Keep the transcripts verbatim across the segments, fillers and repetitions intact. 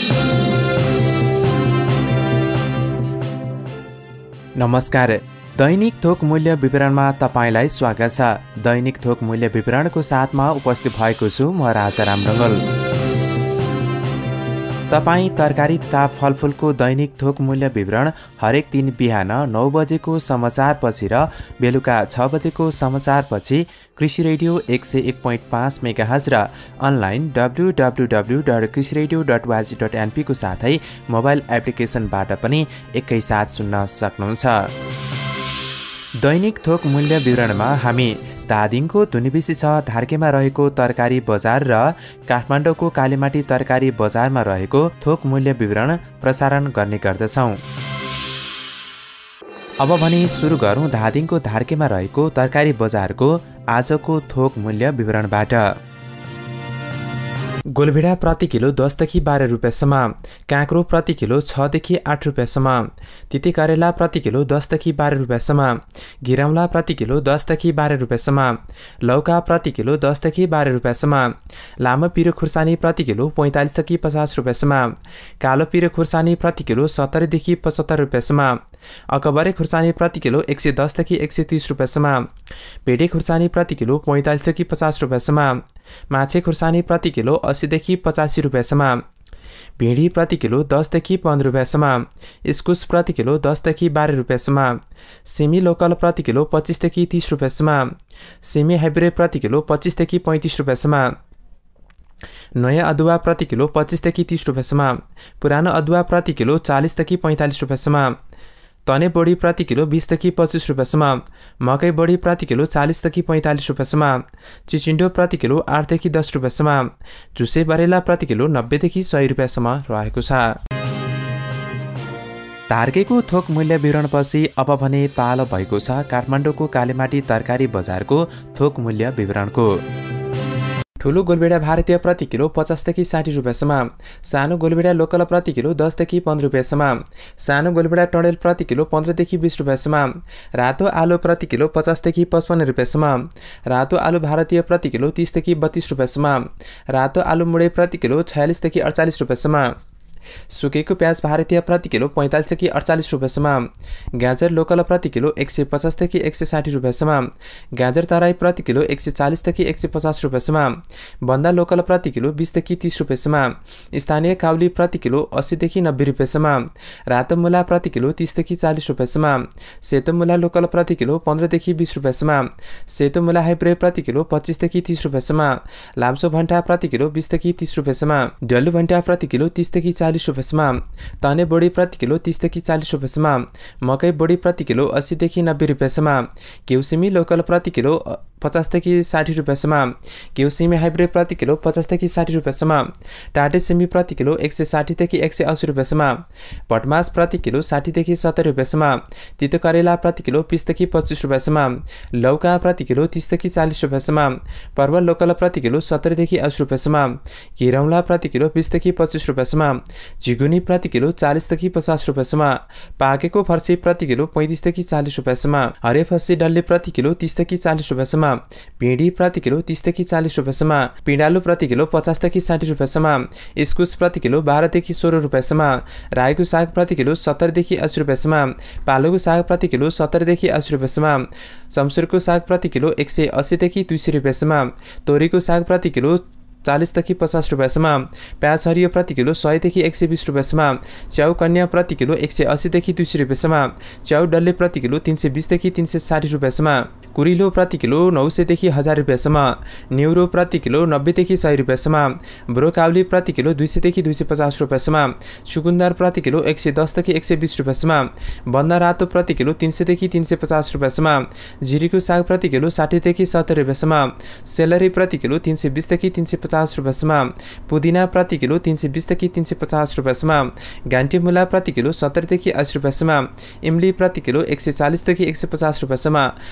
नमस्कार। दैनिक थोक मूल्य विवरणमा तपाईलाई स्वागत छ। दैनिक थोक मूल्य विवरणको साथमा उपस्थित भएको छु म राजाराम ढङ्गल। तपाईँ तरकारी तथा फलफुलको दैनिक थोक मूल्य विवरण हरेक दिन बिहान नौ बजेको समाचारपछि र बेलुका छ बजेको समाचारपछि कृषि रेडियो एक सय एक पोइन्ट पाँच मेगाहर्ज र online W W W dot Krishi radio dot वाजी डट एनपी को साथै मोबाइल एप्लिकेसनबाट पनि एकैसाथ सुन्न सक्नुहुन्छ। दैनिक थोक मूल्य विवरणमा हामी धादिङको धुनीबिसी छ धार्केमा रहेको तरकारी बजार र काठमाडौँको कालीमाटी तरकारी बजारमा रहेको थोक मूल्य विवरण प्रसारण गर्ने गर्दछौँ। अब भने सुरु गरौँ धादिङको धार्केमा रहेको तरकारी बजारको आजको थोक मूल्य विवरणबाट। गोलभेडा प्रति किलो दसदेखि बाह्र रुपियाँसम्म, काँक्रो प्रति किलो छदेखि आठ रुपियाँसम्म, तिते करेला प्रति किलो दसदेखि बाह्र रुपियाँसम्म, घिरौँला प्रति किलो दसदेखि बाह्र रुपियाँसम्म, लौका प्रति किलो दसदेखि बाह्र रुपियाँसम्म, लामो पिरो खुर्सानी प्रति किलो पैँतालिसदेखि पचास रुपियाँसम्म, कालो पिरो खुर्सानी प्रति किलो सत्तरीदेखि पचहत्तर रुपियाँसम्म, अकबरे खुर्सानी प्रति किलो एक सय दसदेखि एक सय तीस रुपियाँसम्म, भेडे खुर्सानी प्रति किलो पैँतालिसदेखि पचास रुपियाँसम्म, माछे खुर्सानी प्रति किलो अस्सीदेखि पचासी रुपियाँसम्म, भिडी प्रति किलो दसदेखि पन्ध्र रुपियाँसम्म, इस्कुस प्रति किलो दसदेखि बाह्र रुपियाँसम्म, सिमी लोकल प्रति किलो पच्चिसदेखि तीस रुपियाँसम्म, सिमी हाइब्रिड प्रति किलो पच्चिसदेखि पैँतिस रुपियाँसम्म, नयाँ अदुवा प्रति किलो पच्चिसदेखि तीस रुपियाँसम्म, पुरानो अदुवा प्रति किलो चालिसदेखि पैँतालिस रुपियाँसम्म, तने बोडी प्रति किलो बीसदेखि पच्चिस रुपियाँसम्म, मकै बोडी प्रति किलो चालिसदेखि पैँतालिस रुपियाँसम्म, चिचिन्डो प्रति किलो आठदेखि दस रुपियाँसम्म, झुसे बरेला प्रति किलो नब्बेदेखि सय रुपियाँसम्म रहेको छ। धार्केको थोक मूल्य विवरणपछि अब भने पालो भएको छ काठमाडौँको कालीमाटी तरकारी बजारको थोक मूल्य विवरणको। ठुलो गोलभेडा भारतीय प्रति किलो पचासदेखि साठी रुपियाँसम्म, सानो गोलभेडा लोकल प्रति किलो दसदेखि पन्ध्र रुपियाँसम्म, सानो गोलभेडा टडेल प्रति किलो पन्ध्रदेखि बिस रुपियाँसम्म, रातो आलु प्रति किलो पचासदेखि पचपन्न रुपियाँसम्म, रातो आलु भारतीय प्रति किलो तीसदेखि बत्तीस रुपियाँसम्म, रातो आलु मुडे प्रति किलो छयालिसदेखि अडचालिस रुपियाँसम्म, सुकेको प्याज भारतीय प्रति किलो पैँतालिसदेखि अडचालिस रुपियाँसम्म, गाजर लोकल प्रति किलो एक सय पचासदेखि एक सय साठी रुपियाँसम्म, गाजर तराई प्रति किलो एक सय चालिसदेखि एक सय पचास रुपियाँसम्म, बन्दा लोकल प्रति किलो बिसदेखि तीस रुपियाँसम्म, स्थानीय काउली प्रति किलो अस्सीदेखि नब्बे रुपियाँसम्म, रातो मुला प्रति किलो तीसदेखि चालिस रुपियाँसम्म, सेतो मुला लोकल प्रति किलो पन्ध्रदेखि बिस रुपियाँसम्म, सेतो मुला हाइब्रिड प्रति किलो पच्चिसदेखि तीस रुपियाँसम्म, लाम्चो भन्टा प्रति किलो बिसदेखि तीस रुपियाँसम्म, डल्लु भन्टा प्रति किलो तीसदेखि चालिस रुपियाँसम्म, तने बोडी प्रति किलो तीसदेखि चालिस रुपियाँसम्म, मकै बोडी प्रति किलो अस्सीदेखि नब्बे रुपियाँसम्म, घिउसिमी लोकल प्रति किलो पचासदेखि साठी रुपियाँसम्म, घिउसिमी हाइब्रिड प्रति किलो पचासदेखि साठी रुपियाँसम्म, टाटे सिमी प्रति किलो एक सय साठीदेखि एक सय अस्सी रुपियाँसम्म, भटमास प्रति किलो साठीदेखि सत्तर रुपियाँसम्म, तितो करेला प्रति किलो बिसदेखि पच्चिस रुपियाँसम्म, लौका प्रति किलो तीसदेखि चालिस रुपियाँसम्म, परवल लोकल प्रति किलो सत्तरीदेखि अस्सी रुपियाँसम्म, घिरौँला प्रति किलो बिसदेखि पच्चिस रुपियाँसम्म, झिगुनी प्रति किलो चालिसदेखि पचास रुपियाँसम्म, पाकेको फर्सी प्रति किलो पैँतिसदेखि चालिस रुपियाँसम्म, हरे फर्सी डल्ले प्रति किलो तीसदेखि चालिस रुपियाँसम्म, भिडी प्रति किलो तीसदेखि चालिस रुपियाँसम्म, पिँडालु प्रति किलो पचासदेखि साठी रुपियाँसम्म, इस्कुस प्रति किलो बाह्रदेखि सोह्र रुपियाँसम्म, राईको साग प्रति किलो सत्तरदेखि अस्सी रुपियाँसम्म, पालुको साग प्रति किलो सत्तरदेखि अस्सी रुपियाँसम्म, शमशुरको साग प्रति किलो एक सय अस्सीदेखि दुई सय रुपियाँसम्म, तोरीको साग प्रति किलो चालीसदेखि पचास रुपियाँसम्म, प्याज हरियो प्रति किलो सयदेखि एक सय बिस रुपियाँसम्म, च्याउ कन्या प्रति किलो एक सय अस्सीदेखि दुई सय रुपियाँसम्म, च्याउ डल्ले प्रति किलो तीन सय बिसदेखि तीन सय साठी रुपियाँसम्म, कुरिलो प्रति किलो नौ सयदेखि हजार रुपियाँसम्म, न्युरो प्रति किलो नब्बेदेखि सय रुपियाँसम्म, ब्रोकाउली प्रति किलो दुई सयदेखि दुई सय पचास रुपियाँसम्म, चुकुन्दर प्रति किलो एक सय दसदेखि एक सय बिस रुपियाँसम्म, बन्दा रातो प्रति किलो तीन सयदेखि तीन सय पचास रुपियाँसम्म, जिरीको साग प्रति किलो साठीदेखि सत्तर रुपियाँसम्म, सेलरी प्रति किलो तीन सय बिसदेखि तीन सय पचास रुपियाँसम्म, पुदिना प्रति किलो तीन सय बिसदेखि तीन सय पचास रुपियाँसम्म, घान्टी मुला प्रति किलो सत्तरदेखि अस्सी रुपियाँसम्म, इमली प्रति किलो एक सय चालिसदेखि एक सय पचास रुपियाँसम्म, तामा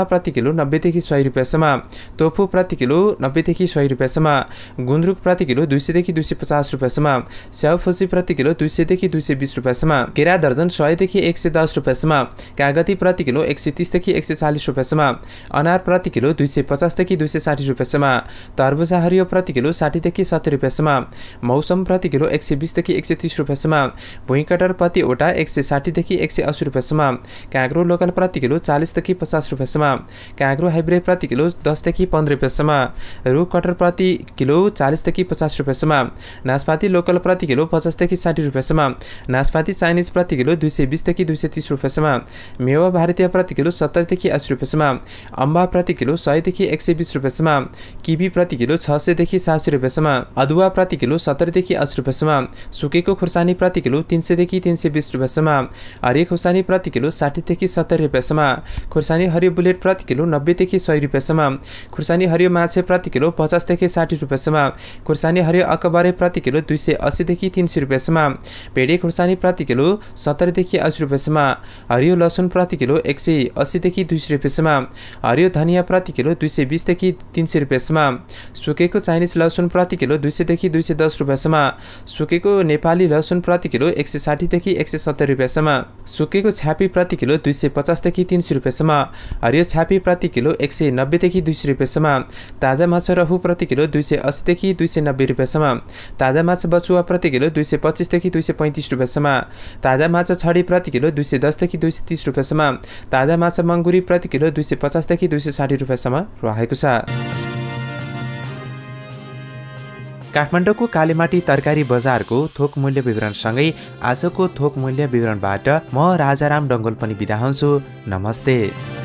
किनेमा प्रति किलो नब्बेदेखि सय रुपियाँसम्म, तोफु प्रति किलो नब्बेदेखि सय रुपियाँसम्म, गुन्द्रुक प्रति किलो दुई सयदेखि दुई सय पचास रुपियाँसम्म, स्याउफुसी प्रति किलो दुई सयदेखि दुई सय बिस रुपियाँसम्म, केरा दर्जन सयदेखि एक सय दस रुपियाँसम्म, कागती प्रति किलो एक सय तीसदेखि एक सय चालिस रुपियाँसम्म, अनार प्रति किलो दुई सय पचासदेखि दुई सय साठी रुपियाँसम्म, तरबुजा हरियो प्रति किलो साठीदेखि सत्तर रुपियाँसम्म, मौसम प्रति किलो एक सय बिसदेखि एक सय तीस रुपियाँसम्म, भुइँकटर प्रति ओटा एक सय साठीदेखि एक सय अस्सी रुपियाँसम्म, काँक्रो लोकल प्रति किलो चालिसदेखि पचास रुपियाँसम्म, काँक्रो हाइब्रिड प्रति किलो दसदेखि पन्ध्र रुपियाँसम्म, रुख कटर प्रति किलो चालिसदेखि पचास रुपियाँसम्म, नासपाती लोकल प्रति किलो पचासदेखि साठी रुपियाँसम्म, नासपाती चाइनिज प्रति किलो दुई सय बिसदेखि दुई सय तीस रुपियाँसम्म, मेवा भारतीय प्रति किलो सत्तरदेखि अस्सी रुपियाँसम्म, अम्बा प्रति किलो सयदेखि एक सय बिस रुपियाँसम्म, किवी प्रति किलो छ सयदेखि सात सय रुपियाँसम्म, अदुवा प्रति किलो सत्तरदेखि अस्सी रुपियाँसम्म, सुकेको खुर्सानी प्रति किलो तीन सयदेखि तीन सय बिस रुपियाँसम्म, हरियो खुर्सानी प्रति किलो साठीदेखि सत्तर रुपियाँसम्म, खुर्सानी हरियो बुलेट प्रति किलो नब्बेदेखि सय रुपियाँसम्म, खुर्सानी हरियो माछे प्रति किलो पचासदेखि साठी रुपियाँसम्म, खुर्सानी हरियो अकबरे प्रति किलो दुई सय अस्सीदेखि तीन सय रुपियाँसम्म, भेडी खुर्सानी प्रति किलो सत्तरदेखि अस्सी रुपियाँसम्म, हरियो लसुन प्रति किलो एक सय अस्सीदेखि दुई सय रुपियाँसम्म, हरियो धनिया प्रति किलो दुई सय बिसदेखि तीन सय रुपियाँसम्म, सुकेको चाइनिज लसुन प्रति किलो दुई सयदेखि दुई सय दस रुपियाँसम्म, सुकेको नेपाली लसुन प्रति किलो एक सय साठीदेखि एक सय सत्तर रुपियाँसम्म, सुकेको छ्यापी प्रति किलो दुई सय पचासदेखि तीन सय रुपियाँसम्म, हरियो छ्यापी प्रति किलो एक सय नब्बेदेखि दुई सय रुपियाँसम्म, ताजा माछा रहु प्रति किलो दुई सय अस्सीदेखि दुई सय नब्बे रुपियाँसम्म, ताजा माछा बचुवा प्रति किलो दुई सय पच्चिसदेखि दुई सय पैँतिस रुपियाँसम्म, ताजा माछा छडी प्रति किलो दुई सय दसदेखि दुई सय तीस रुपियाँसम्म, ताजा माछा मङ्गुरी प्रति किलो दुई सय पचासदेखि दुई सय साठी रुपियाँसम्म रहेको छ। काठमाडौँको कालीमाटी तरकारी बजारको थोक मूल्य विवरणसँगै आजको थोक मूल्य विवरणबाट म राजाराम डङ्गोल पनि बिदा हुन्छु। नमस्ते।